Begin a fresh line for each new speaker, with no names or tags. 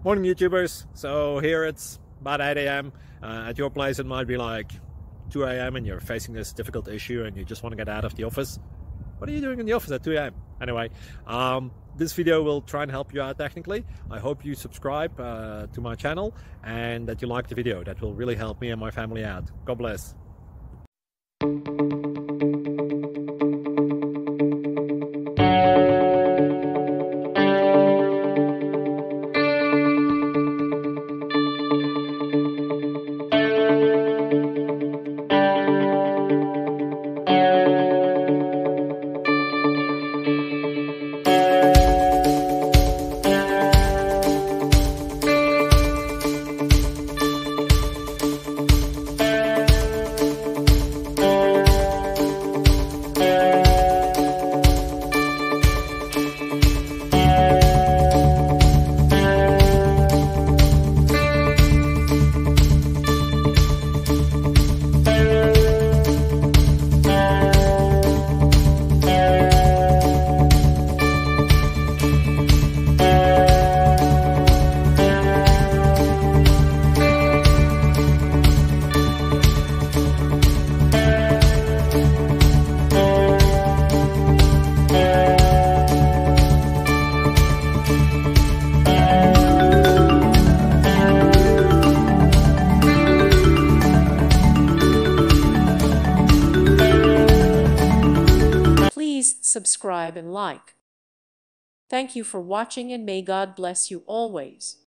Morning YouTubers. So here it's about 8 a.m. At your place it might be like 2 a.m. and you're facing this difficult issue and you just want to get out of the office. What are you doing in the office at 2 a.m.? Anyway, this video will try and help you out technically. I hope you subscribe to my channel and that you like the video. That will really help me and my family out. God bless.
Subscribe and like. Thank you for watching and may God bless you always.